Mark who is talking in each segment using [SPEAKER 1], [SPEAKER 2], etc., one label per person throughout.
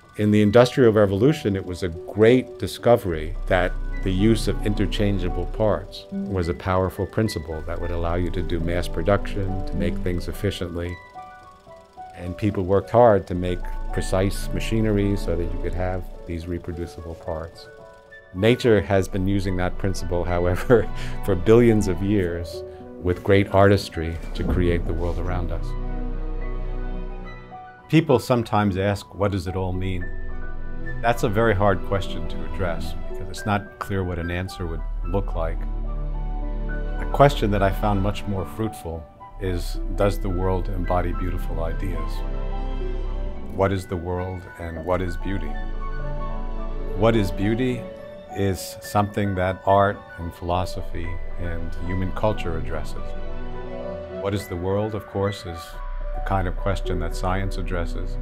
[SPEAKER 1] In the Industrial Revolution, it was a great discovery that the use of interchangeable parts was a powerful principle that would allow you to do mass production, to make things efficiently. And people worked hard to make precise machinery so that you could have these reproducible parts. Nature has been using that principle, however, for billions of years with great artistry to create the world around us. People sometimes ask, what does it all mean? That's a very hard question to address because it's not clear what an answer would look like. A question that I found much more fruitful is, does the world embody beautiful ideas? What is the world and what is beauty? What is beauty is something that art and philosophy and human culture addresses. What is the world, of course, is the kind of question that science addresses.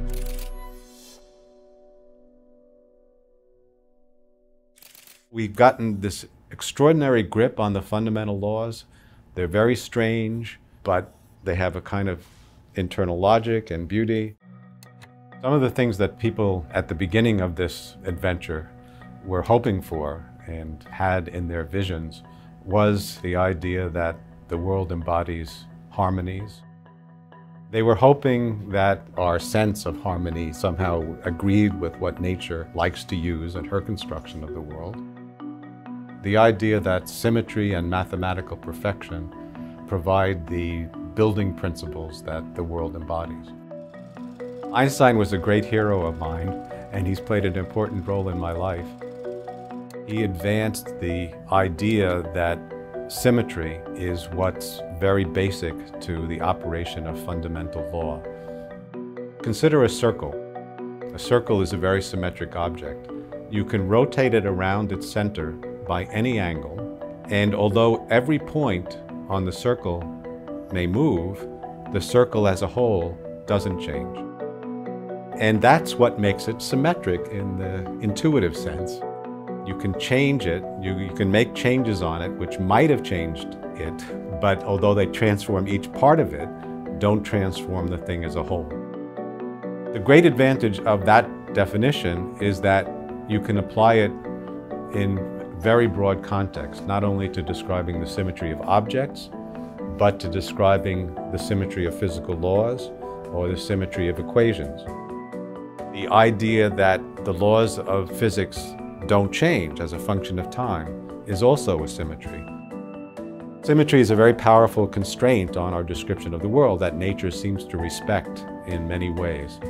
[SPEAKER 1] We've gotten this extraordinary grip on the fundamental laws. They're very strange, but they have a kind of internal logic and beauty. Some of the things that people at the beginning of this adventure were hoping for and had in their visions was the idea that the world embodies harmonies. They were hoping that our sense of harmony somehow agreed with what nature likes to use in her construction of the world. The idea that symmetry and mathematical perfection provide the building principles that the world embodies. Einstein was a great hero of mine, and he's played an important role in my life. He advanced the idea that symmetry is what's very basic to the operation of fundamental law. Consider a circle. A circle is a very symmetric object. You can rotate it around its center by any angle, and although every point on the circle may move, the circle as a whole doesn't change. And that's what makes it symmetric in the intuitive sense. You can change it, you can make changes on it which might have changed it, but although they transform each part of it, don't transform the thing as a whole. The great advantage of that definition is that you can apply it in very broad context, not only to describing the symmetry of objects, but to describing the symmetry of physical laws or the symmetry of equations. The idea that the laws of physics don't change as a function of time is also a symmetry. Symmetry is a very powerful constraint on our description of the world that nature seems to respect in many ways.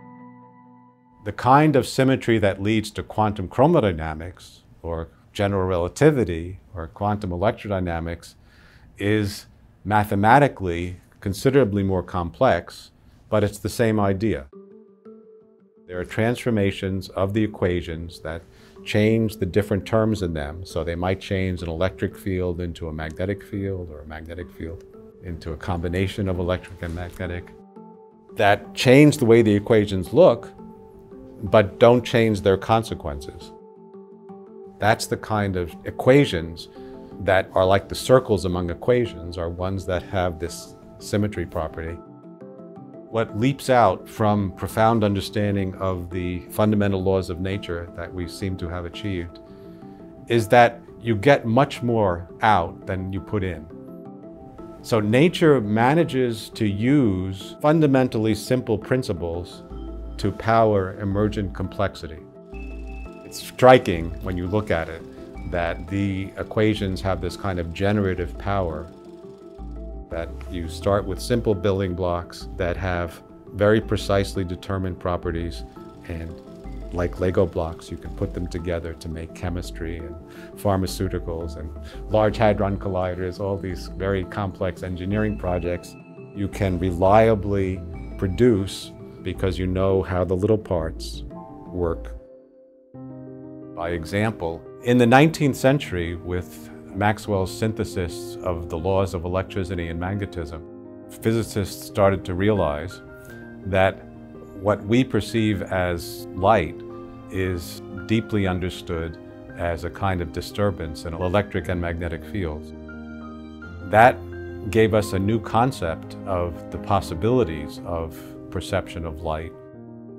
[SPEAKER 1] The kind of symmetry that leads to quantum chromodynamics or general relativity or quantum electrodynamics is mathematically considerably more complex, but it's the same idea. There are transformations of the equations that change the different terms in them, so they might change an electric field into a magnetic field or a magnetic field into a combination of electric and magnetic, that change the way the equations look, but don't change their consequences. That's the kind of equations that are like the circles among equations, are ones that have this symmetry property. What leaps out from profound understanding of the fundamental laws of nature that we seem to have achieved is that you get much more out than you put in. So nature manages to use fundamentally simple principles to power emergent complexity. It's striking when you look at it that the equations have this kind of generative power, that you start with simple building blocks that have very precisely determined properties, and like Lego blocks, you can put them together to make chemistry and pharmaceuticals and Large Hadron Colliders, all these very complex engineering projects you can reliably produce because you know how the little parts work. By example, in the 19th century, with Maxwell's synthesis of the laws of electricity and magnetism, physicists started to realize that what we perceive as light is deeply understood as a kind of disturbance in electric and magnetic fields. That gave us a new concept of the possibilities of perception of light.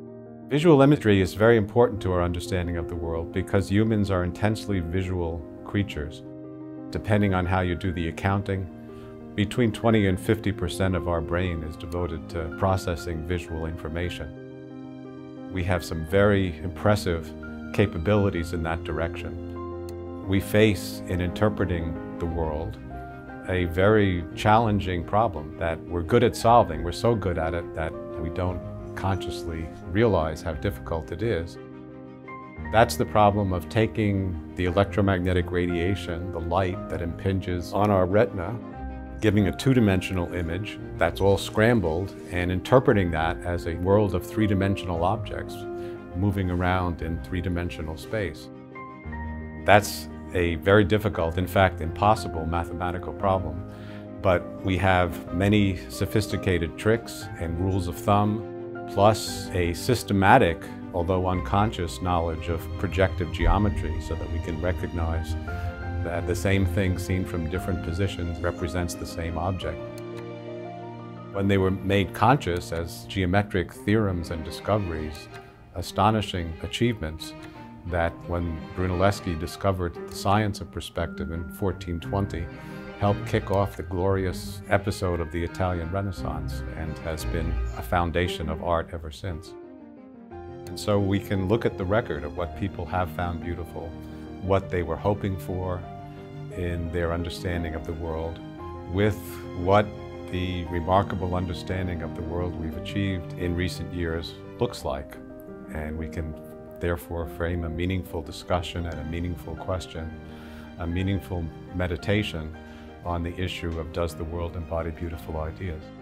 [SPEAKER 1] Visual imagery is very important to our understanding of the world because humans are intensely visual creatures. Depending on how you do the accounting, between 20 and 50% of our brain is devoted to processing visual information. We have some very impressive capabilities in that direction. We face, in interpreting the world, a very challenging problem that we're good at solving. We're so good at it that we don't consciously realize how difficult it is. That's the problem of taking the electromagnetic radiation, the light that impinges on our retina, giving a two-dimensional image that's all scrambled, and interpreting that as a world of three-dimensional objects moving around in three-dimensional space. That's a very difficult, in fact, impossible mathematical problem. But we have many sophisticated tricks and rules of thumb, plus a systematic, although unconscious, knowledge of projective geometry so that we can recognize that the same thing seen from different positions represents the same object. When they were made conscious as geometric theorems and discoveries, astonishing achievements that when Brunelleschi discovered the science of perspective in 1420 helped kick off the glorious episode of the Italian Renaissance and has been a foundation of art ever since. And so we can look at the record of what people have found beautiful, what they were hoping for in their understanding of the world, with what the remarkable understanding of the world we've achieved in recent years looks like. And we can therefore frame a meaningful discussion and a meaningful question, a meaningful meditation on the issue of, does the world embody beautiful ideas?